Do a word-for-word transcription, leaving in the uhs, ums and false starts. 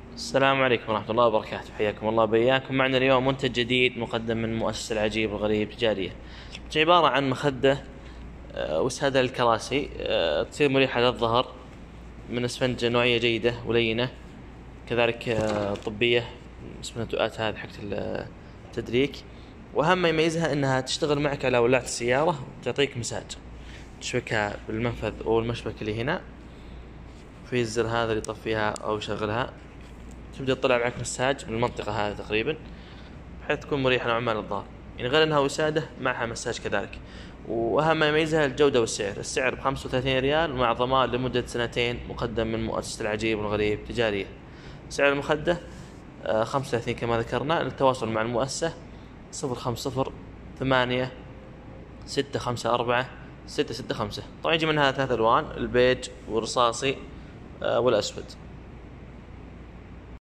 السلام عليكم ورحمة الله وبركاته، حياكم الله بياكم. معنا اليوم منتج جديد مقدم من مؤسسة العجيب الغريب تجارية. عبارة عن مخدة آه، وسادة للكراسي، آه، تصير مريحة للظهر، من اسفنج نوعية جيدة ولينة، كذلك آه، طبية، اسمها تؤات هذه حقت التدريك. وأهم ما يميزها أنها تشتغل معك على ولاعة السيارة وتعطيك مساج. تشبكها بالمنفذ أو المشبك اللي هنا، في الزر هذا اللي يطفيها أو يشغلها، تبدأ تطلع معك مساج بالمنطقة هذه تقريبا، بحيث تكون مريحة نوعا ما للظهر. يعني غير انها وسادة معها مساج كذلك. واهم ما يميزها الجودة والسعر. السعر بخمسة وثلاثين ريال ومع ضمان لمدة سنتين، مقدم من مؤسسة العجيب والغريب تجارية. سعر المخدة آه، خمسة وثلاثين كما ذكرنا. للتواصل مع المؤسسة صفر خمسة صفر ثمانية ستة خمسة أربعة ستة ستة خمسة. طبعا يجي منها ثلاث ألوان: البيج والرصاصي آه، والأسود.